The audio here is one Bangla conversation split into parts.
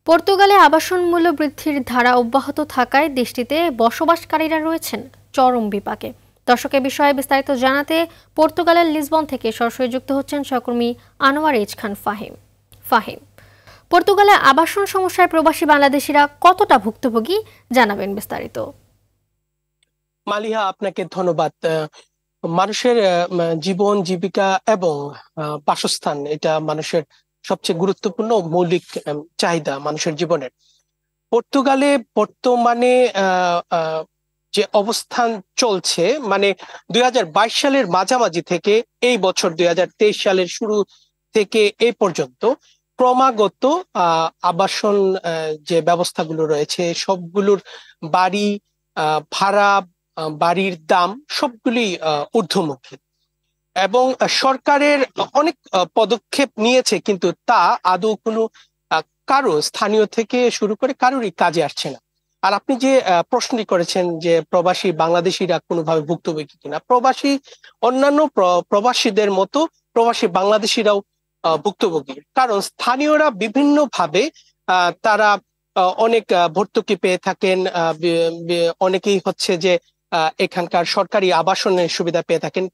পর্তুগালে আবাসন মূল্য বৃদ্ধির ধারা অব্যাহত থাকায় দেশটিতে বসবাসকারীরা রয়েছেন চরম বিপাকে। দর্শকের বিষয়ে বিস্তারিত জানাতে পর্তুগালের লিসবন থেকে সরাসরি যুক্ত হচ্ছেন সহকর্মী আনোয়ার এইচ খান ফাহিম। পর্তুগালে আবাসন সমস্যায় প্রবাসী বাংলাদেশিরা কতটা ভুক্তভোগী জানাবেন বিস্তারিত। মালিহা, আপনাকে ধন্যবাদ। মানুষের জীবন জীবিকা এবং বাসস্থান এটা মানুষের সবচেয়ে গুরুত্বপূর্ণ মৌলিক চাহিদা মানুষের জীবনের। পর্তুগালে বর্তমানে যে অবস্থান চলছে, মানে 2022 সালের মাঝামাঝি থেকে এই বছর 2023 সালের শুরু থেকে এই পর্যন্ত ক্রমাগত আবাসন যে ব্যবস্থাগুলো রয়েছে সবগুলোর বাড়ি ভাড়া, বাড়ির দাম সবগুলি ঊর্ধ্বমুখী এবং সরকারের অনেক পদক্ষেপ নিয়েছে, কিন্তু তা আদৌ কোনো কারো স্থানীয় থেকে শুরু করে কারোরই কাজে আসছে না। আর আপনি যে প্রশ্নটি করেছেন যে প্রবাসী বাংলাদেশিরা কোনোভাবে ভুক্তভোগী কিনা, অন্যান্য প্রবাসীদের মতো প্রবাসী বাংলাদেশিরাও ভুক্তভোগী। কারণ স্থানীয়রা বিভিন্ন ভাবে তারা অনেক ভর্তুকি পেয়ে থাকেন, অনেকেই হচ্ছে যে এখানকার সরকারি আবাসনের সুবিধা পেয়ে থাকেন।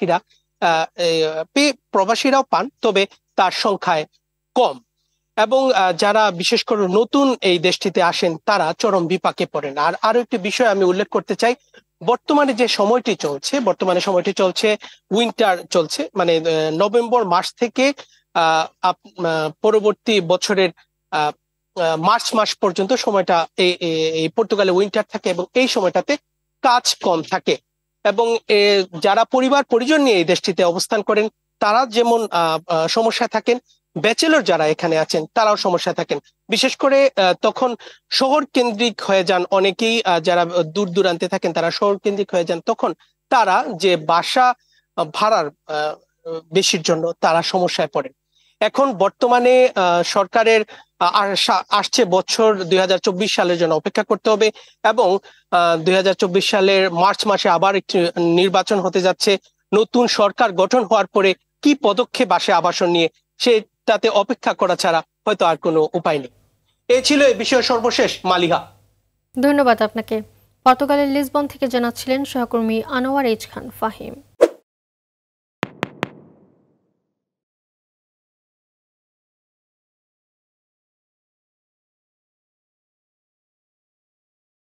প্রবাসীরাও পান, তবে তার সংখ্যায় কম। এবং যারা বিশেষ করে নতুন এই দেশটিতে আসেন তারা চরম বিপাকে পড়েন। আর আরো একটি বিষয় আমি উল্লেখ করতে চাই, বর্তমানে সময়টি চলছে উইন্টার চলছে, মানে নভেম্বর মাস থেকে পরবর্তী বছরের মার্চ মাস পর্যন্ত সময়টা এই পর্তুগালে উইন্টার থাকে এবং এই সময়টাতে কাজ কম থাকে। এবং যারা পরিবার পরিজন নিয়ে এই দেশটিতে অবস্থান করেন তারা যেমন সমস্যায় থাকেন, ব্যাচেলর যারা এখানে আছেন তারাও সমস্যায় থাকেন। বিশেষ করে তখন শহর কেন্দ্রিক হয়ে যান অনেকেই, যারা দূর দূরান্তে থাকেন তারা শহর কেন্দ্রিক হয়ে যান, তখন তারা যে বাসা ভাড়ার বেশির জন্য তারা সমস্যায় পড়েন। এখন বর্তমানে সরকারের আসছে বছর 2024 সালের জন্য অপেক্ষা করতে হবে এবং 2024 সালের মার্চ মাসে আবার একটি নির্বাচন হতে যাচ্ছে। নতুন সরকার গঠন হওয়ার পরে কি পদক্ষেপ আসে আবাসন নিয়ে সেটাতে অপেক্ষা করা ছাড়া হয়তো আর কোনো উপায় নেই। এই ছিল এই বিষয়ের সর্বশেষ। মালিহা, ধন্যবাদ আপনাকে। পর্তুগালের লিসবন থেকে জানাচ্ছিলেন সহকর্মী আনোয়ার এইচ খান ফাহিম।